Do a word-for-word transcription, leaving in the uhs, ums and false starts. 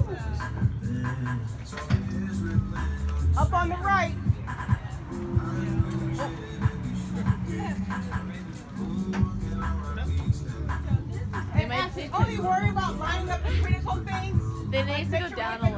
Up on the right. They might take only worry about lining up the critical things. They need to go down a